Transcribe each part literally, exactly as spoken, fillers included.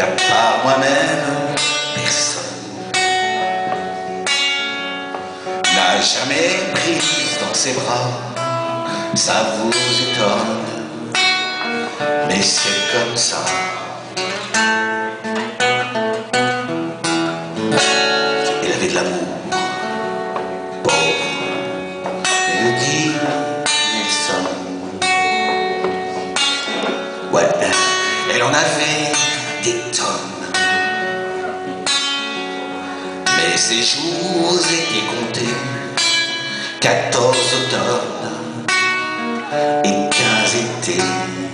qu'à part moi-même, personne n'a jamais prise dans ses bras. Ça vous étonne, mais c'est comme ça. Il avait de l'amour, pauvre Mélodie Nelson. Ouais, elle en avait des tonnes, mais ses jours étaient comptés. Quatorze automnes et quinze étés.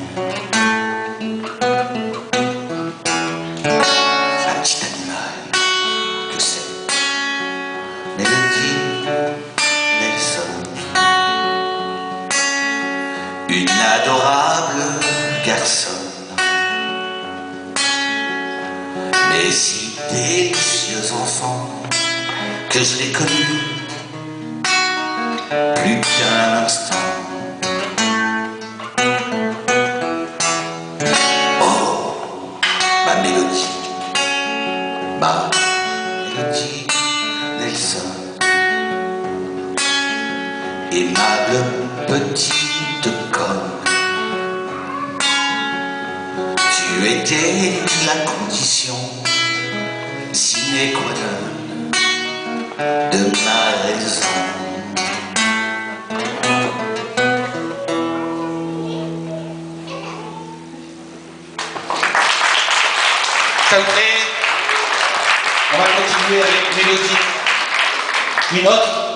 Un petit animal, que c'est Mélodie Nelson. Une adorable garçonne, mais si délicieux enfant que je l'ai connu plus qu'un instant. Oh, ma Mélodie, ma Mélodie Nelson, aimable petite conne, tu étais la condition sine qua non de ma raison. Ça vous plaît? On va continuer avec Mélodie. Une autre.